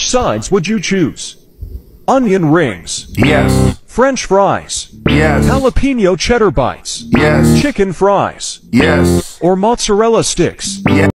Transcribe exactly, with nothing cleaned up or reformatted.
Which sides would you choose? Onion rings. Yes. French fries. Yes. Jalapeno cheddar bites. Yes. Chicken fries. Yes. Or mozzarella sticks. Yes.